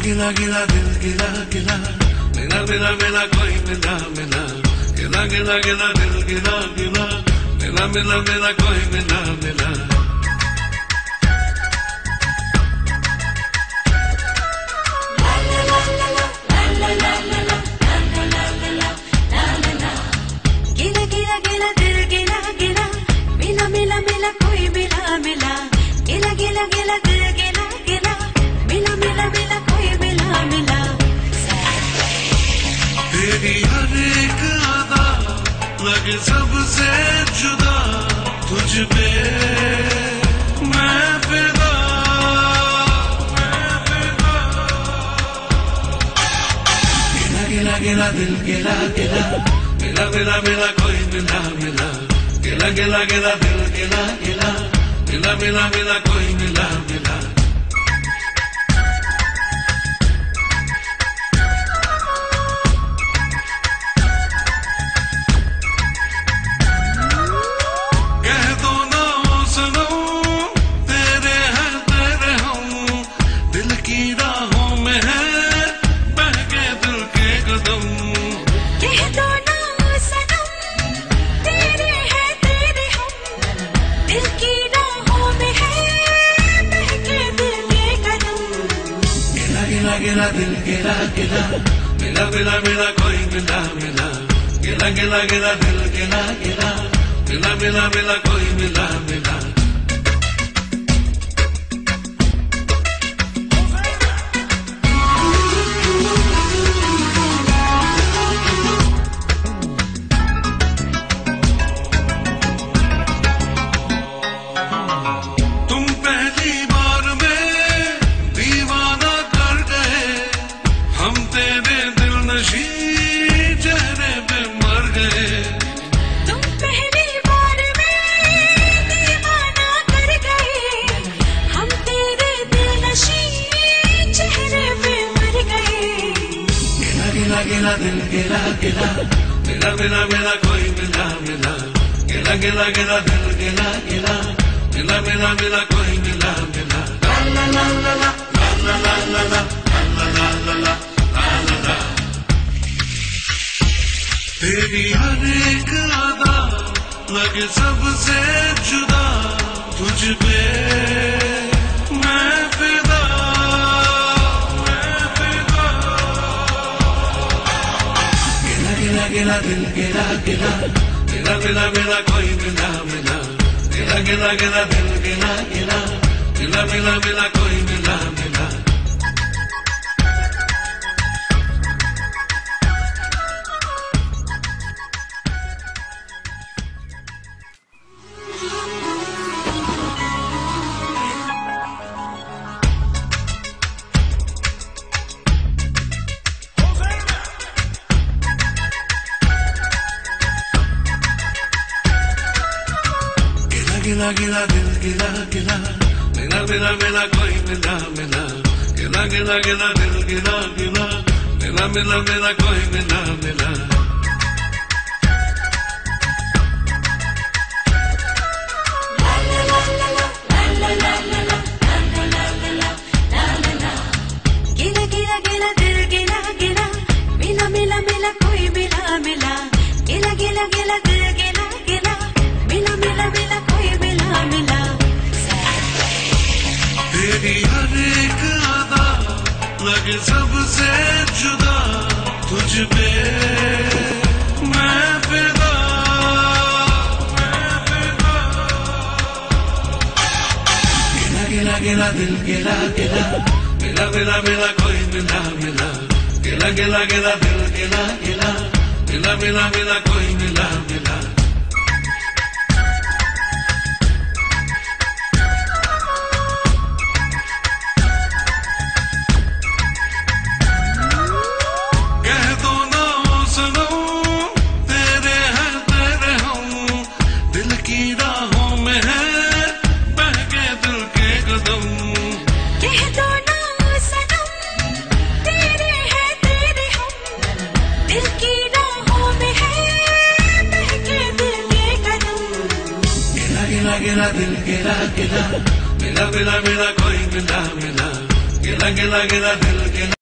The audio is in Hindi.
गिला गिला दिल गिला गिला, मिला मिला मिला कोई मिला मिला, गिला गिला गिला दिल गिला गिला, मिला मिला मिला कोई मिला मिला। गिला गिला गिला दिल गिला गिला, मिला मिला मिला कोई मिला मिला, गिला गिला गिला दिल गिला गिला, मिला मिला मिला कोई मिला मिला। तेरी हर एक अदा लगे सबसे जुदा, तुझ पे मैं फिदा, गिला गिला गिला दिल गिला गिला, मिला मिला मिला कोई मिला मिला, गिला गिला गिला दिल गिला गिला, मिला मिला मिला कोई मिला मिला। कह दो ना सनम तेरे हैं तेरे हम, दिल की राहों में है बहके दिल के कदम। कह दो ना सनम तेरे हैं तेरे हम, दिल की राहों में है बहके दिल के कदम। गिला गिला गिला दिल गिला गिला, मिला मिला मिला कोई मिला मिला, गिला गिला गिला दिल गिला गिला, मिला मिला मिला कोई मिला मिला। तुम पहली बार में दीवाना कर गए, हम तेरे दिल नशी चेहरे पे मर गए। तुम पहली बार में दीवाना कर गए, हम तेरे दिल नशी चेहरे पे मर गए। गिला गिला गिला दिल गिला गिला, मिला मिला मिला कोई मिला मिला, गिला गिला गिला दिल गिला गिला, मिला मिला मिला कोई मिला मिला। ला ला ला ला ला ला ला ला ला ला ला ला ला ला ला। तेरी हर एक अदा लगे सबसे जुदा, तुझ पे मैं फिदा, मैं फिदा। गिला गिला गिला दिल गिला गिला, मिला मिला मिला कोई मिला मिला, गिला गिला गिला दिल गिला गिला, मिला मिला मिला कोई मिला मिला। गिला गिला दिल गिला गिला, मिला मिला मिला कोई मिला मिला, गिला गिला गिला दिल गिला गिला, मिला मिला मिला कोई मिला मिला। गिला गिला गिला दिल गिला गिला, मिला मिला मिला कोई मिला मिला, गिला गिला गिला दिल गिला गिला, मिला मिला मिला कोई मिला मिला। तेरी हर एक अदा लगे सबसे जुदा, तुझ पे मैं फिदा, मैं फिदा। गिला गिला गिला दिल गिला गिला, मिला मिला मिला कोई मिला मिला, गिला गिला गिला दिल गिला गिला, मिला मिला मिला कोई मिला मिला। कह दो ना सनम तेरे हैं तेरे हम, दिल की राहों में है बहके दिल के कदम। कह दो ना सनम तेरे हैं तेरे हम, दिल की राहों में है बहके दिल के कदम। गिला गिला गिला दिल गिला गिला, मिला मिला मिला कोई मिला मिला, गिला गिला गिला दिल गिला